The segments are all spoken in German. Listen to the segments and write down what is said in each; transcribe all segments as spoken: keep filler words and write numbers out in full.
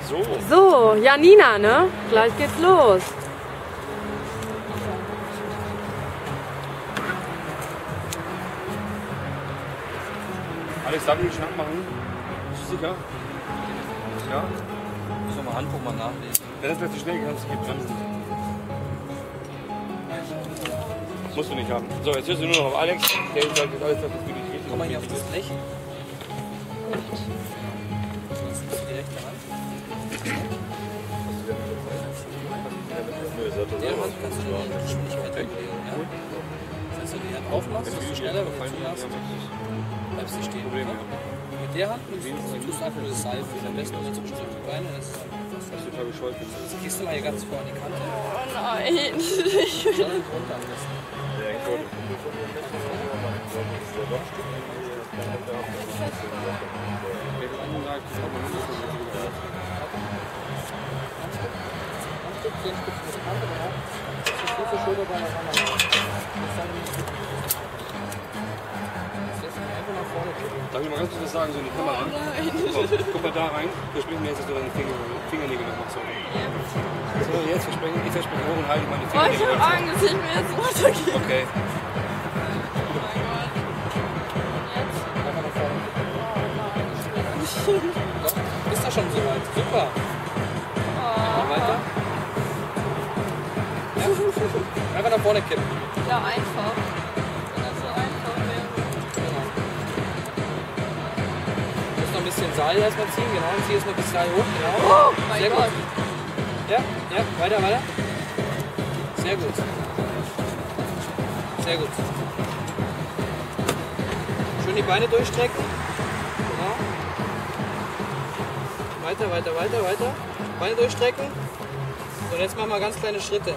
So. So, Janina, ne? Gleich geht's los. Alex, darf ich den Schrank machen? Bist du sicher? Ja? Muss noch mal Handbuch mal nachlesen. Wenn das plötzlich schnell geht, kannst du die bremsen. Musst du nicht haben. So, jetzt hörst du nur noch auf Alex. Der sagt jetzt alles, dass das für dich geht. Komm mal hier auf das Blech. Das ist die rechte Hand. Der Hand kannst du die Geschwindigkeit weglegen. Ja? Das heißt, wenn du die Hand aufmachst, desto schneller, wenn du zumachst, bleibst du stehen. Ja? Mit der Hand tust du einfach nur das Seil für. Am besten nur zwischen die Beine. Das ist Das ist total bescheuert. Jetzt gehst du mal hier ganz vor an die Kante. Oh nein. Dann runter am besten. Ja, ich wollte. Darf ich mal ganz kurz was sagen, so in die Kamera? Guck, guck mal da rein. Versprechen mir jetzt, dass du deine Finger, Fingernägel noch machst. So, jetzt versprechen, ich verspreche hoch und halte meine Oh, ich Fingernägel. hab Angst, dass ich mir jetzt runtergehe. Okay. Oh mein Gott. Doch, ist doch schon so weit. Super. Oh. Weiter. Ja. Einfach nach vorne kippen. Ja, einfach. Wenn das so einfach wäre. Genau. Du musst noch ein bisschen Seil erstmal ziehen, genau. Und zieh erstmal das Seil hoch, genau. Oh mein Sehr Gott. gut. Ja, ja, weiter, weiter. Sehr gut. Sehr gut. Schön die Beine durchstrecken. Genau. Weiter, weiter, weiter, weiter. Beine durchstrecken. So, und jetzt machen wir ganz kleine Schritte.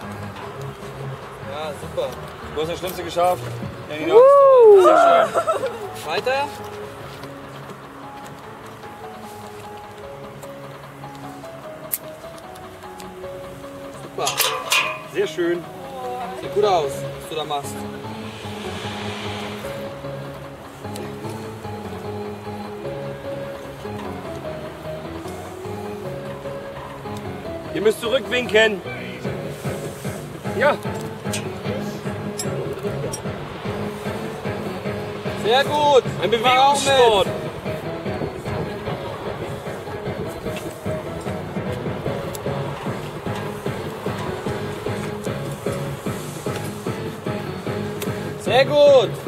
Ja, super. Du hast das Schlimmste geschafft. Janina. Uh. Sehr schön. Weiter. Super. Sehr schön. Sieht gut aus, was du da machst. Ihr müsst zurückwinken. Ja. Sehr gut. Ein Bewegungssport. Sehr gut.